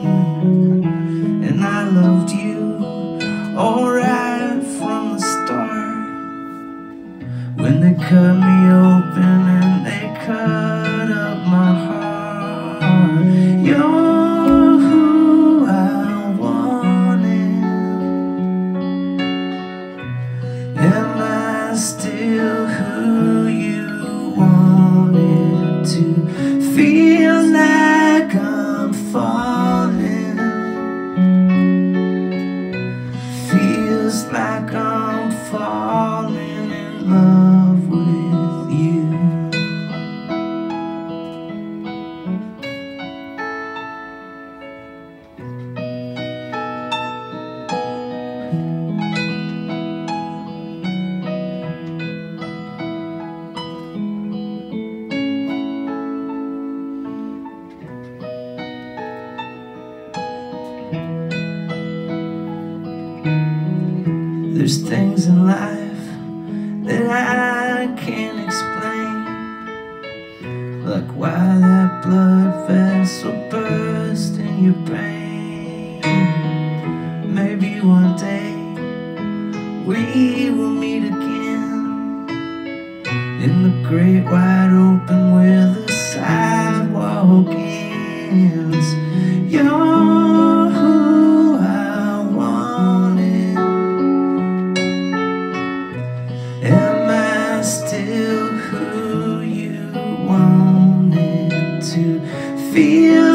and I loved you all right from the start. When they cut me open and they cut up my heart, you're who I wanted. Am I still who you wanted to? Feel like I'm falling. Feels like I'm falling in love with you. There's things in life that I can't explain, like why that blood vessel burst in your brain. Maybe one day we will meet again in the great wide open where the sidewalk ends. You're who I wanted. Am I still who you wanted to feel?